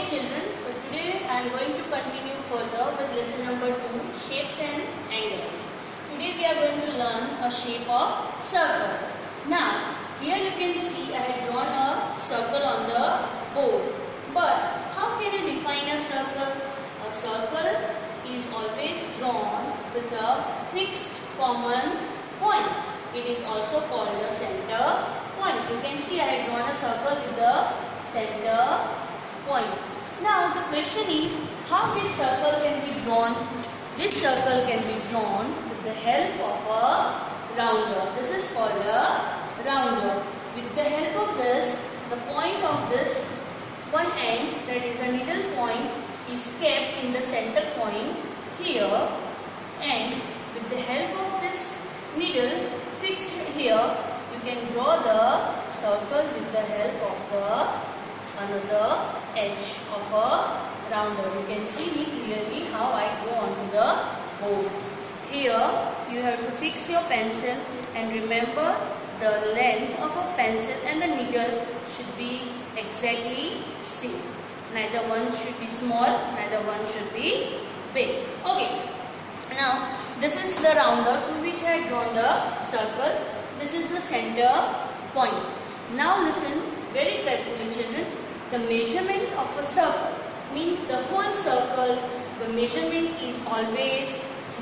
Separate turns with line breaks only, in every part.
Okay children, so today I am going to continue further with lesson number 2, shapes and angles. Today we are going to learn a shape of circle. Now here you can see I have drawn a circle on the board. But how can you define a circle? A circle is always drawn with a fixed common point. It is also called a center point. You can see I have drawn a circle with the center point. Now the question is how this circle can be drawn. This circle can be drawn with the help of a rounder. This is called a rounder. With the help of this, the point of this one end, that is a needle point, is kept in the center point here, and with the help of this needle fixed here, you can draw the circle with the help of the another edge of a rounder. You can see me clearly how I go onto the board. Here you have to fix your pencil, and remember the length of a pencil and the needle should be exactly same. Neither one should be small, neither one should be big. Okay. Now this is the rounder to which I have drawn the circle. This is the center point. Now listen very carefully children. The measurement of a circle means the whole circle, the measurement is always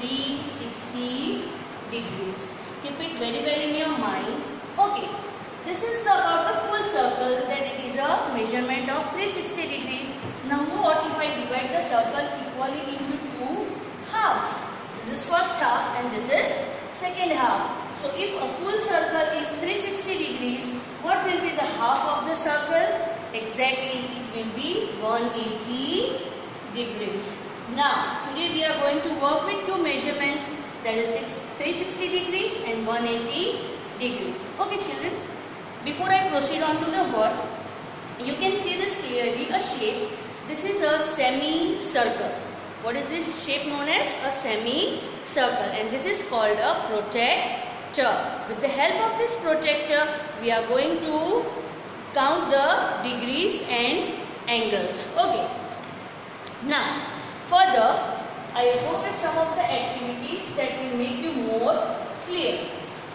360 degrees. Keep it very well in your mind. Okay, this is about the full circle, then it is a measurement of 360 degrees. Now what if I divide the circle equally into two halves? This is first half and this is second half. So if a full circle is 360 degrees, what will be the half of the circle? Exactly, it will be 180 degrees. Now, today we are going to work with two measurements, that is 360 degrees and 180 degrees. Okay children, before I proceed on to the work, you can see this clearly, a shape. This is a semicircle. What is this shape known as? A semicircle, and this is called a protractor. With the help of this protractor, we are going to count the degrees and angles. Okay. Now, further, I will go with some of the activities that will make you more clear.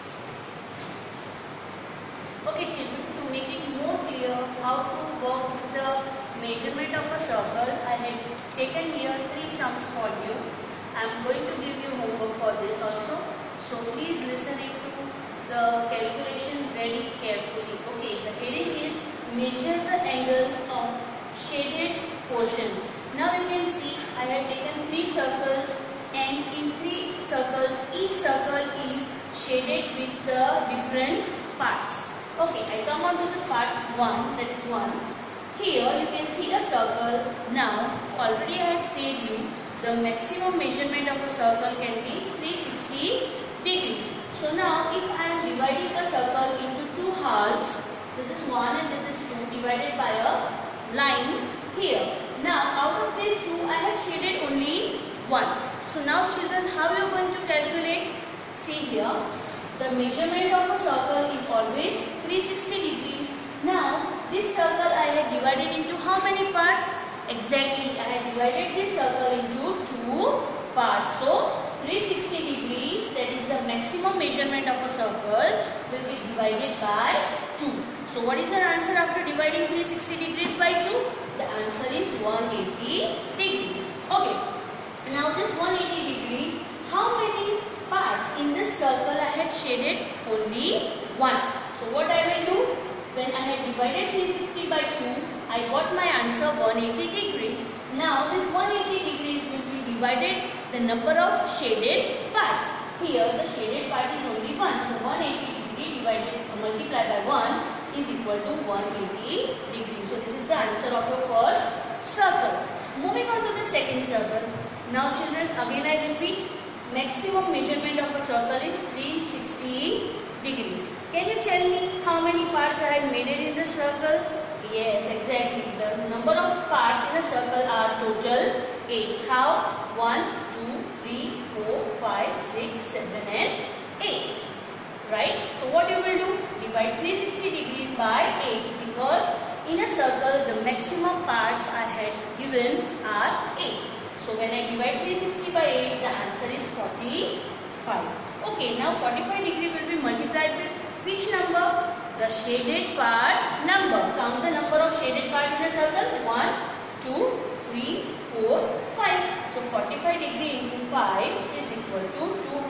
Okay children, to make it more clear how to work with the measurement of a circle, I have taken here 3 sums for you. I am going to give you homework for this also. So please listen it to the calculation very carefully. Okay, the heading is measure the angles of shaded portion. Now you can see I have taken 3 circles, and in 3 circles each circle is shaded with the different parts. Okay, I come on to the part 1, that is 1. Here you can see a circle. Now already I have said you the maximum measurement of a circle can be 360 degrees. So now if I am dividing a circle into 2 halves, this is 1 and this is 2 divided by a line here. Now out of these 2 I have shaded only 1. So now children, how you are going to calculate? See here, the measurement of a circle is always 360 degrees. Now this circle I have divided into how many parts? Exactly, I have divided this circle into 2 parts. So 360 degrees, that is the maximum measurement of a circle, will be divided by 2. So what is your answer after dividing 360 degrees by 2? The answer is 180 degree. Okay. Now this 180 degree, how many parts in this circle I have shaded? Only 1. So what I will do? When I had divided 360 by 2, I got my answer 180 degrees. Now this 180 degrees will be divided the number of shaded parts. Here the shaded part is only 1. So 180 degree multiplied by 1 is equal to 180 degrees. So this is the answer of your first circle. Moving on to the second circle. Now children, again I repeat, maximum measurement of a circle is 360 degrees. Can you tell me how many parts I have made it in the circle? Yes, exactly. The number of parts in a circle are total 8. How? 1, 2, 3, 4, 5, 6, 7 and 8. Right? So what you will do? Divide 360 degrees by 8 because in a circle the maximum parts I had given are 8. So when I divide 360 by 8, the answer is 45. Okay, now 45 degree will be multiplied with which number? The shaded part number. Count the number of shaded part in a circle. 1, 2, 3, 4, 5. So 45 degree into 5 is equal to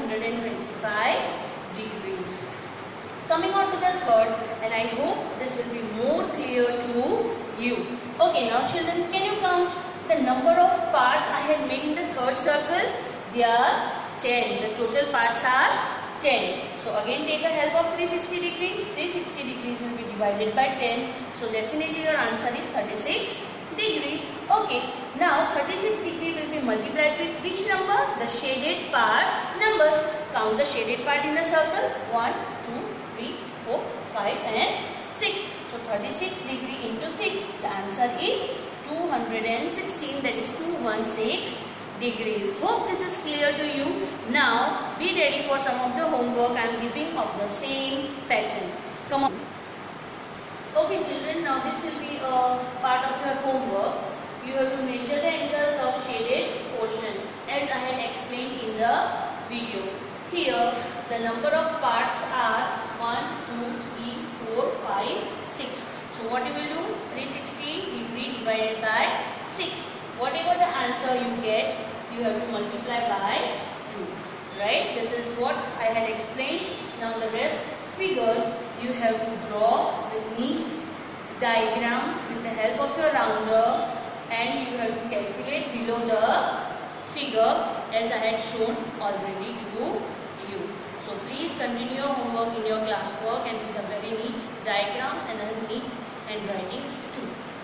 225 degrees. Coming on to the third, and I hope this will be more clear to you. Okay, now children, can you count the number of parts I had made in the third circle? There are 10. The total parts are 10. So again take a help of 360 degrees. 360 degrees will be divided by 10. So definitely your answer is 36 degrees. Okay, now 36 degree will be multiplied with which number? The shaded part numbers. Count the shaded part in the circle. 1, 2, 3, 4, 5 and 6. So 36 degree into 6. The answer is 216, that is 216 degrees. Hope this is clear to you. Now be ready for some of the homework I am giving of the same pattern. Come on. Okay children, now this will be a part of your homework. You have to measure the angles of shaded portion as I had explained in the video. Here the number of parts are 1, 2, 3, 4, 5, 6. So what you will do? 360 degree divided by 6. Whatever the answer you get, you have to multiply by 2. Right? This is what I had explained. Now the rest figures you have to draw with neat diagrams with the help of your rounder, and you have to calculate below the figure as I had shown already to you. So please continue your homework in your classwork and with a very neat diagrams and a neat handwritings too.